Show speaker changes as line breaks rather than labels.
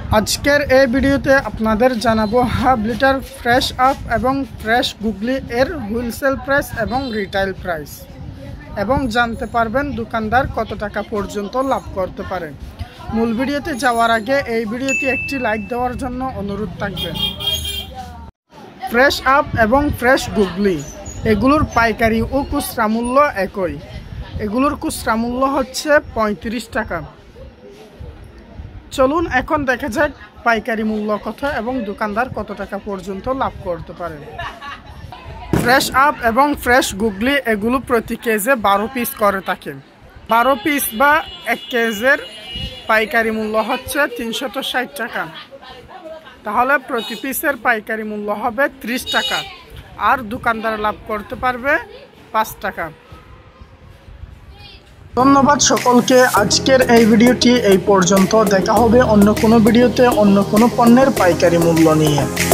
আজকের এই ভিডিওতে আপনাদের জানাবো হাফ লিটার ফ্রেশ আপ এবং ফ্রেশ গুগলি এর হোলসেল প্রাইস এবং রিটেইল প্রাইস, এবং জানতে পারবেন দোকানদার কত টাকা পর্যন্ত লাভ করতে পারে। মূল ভিডিওতে যাওয়ার আগে এই ভিডিওতে একটি লাইক দেওয়ার জন্য অনুরোধ থাকবে। ফ্রেশ আপ এবং ফ্রেশ গুগলি এগুলোর পাইকারি ও খুচরা মূল্য একই। এগুলোর খুচরা মূল্য হচ্ছে 35 টাকা। চলুন এখন দেখা যাক পাইকারি মূল্য কত এবং দোকানদার কত টাকা পর্যন্ত লাভ করতে পারে। ফ্রেশ আপ এবং ফ্রেশ গুগলি এগুলো প্রতি কেজি 12 পিস করে থাকে। 12 পিস বা 1 কেজির পাইকারি মূল্য হচ্ছে 360 টাকা। তাহলে প্রতি পিসের পাইকারি মূল্য হবে 30 টাকা, আর দোকানদার লাভ করতে পারবে 5 টাকা। ধন্যবাদ সকলকে। আজকের এই ভিডিওটি এই পর্যন্ত। দেখা হবে অন্য কোনো ভিডিওতে অন্য কোনো পণ্যের পাইকারি মূল্য নিয়ে।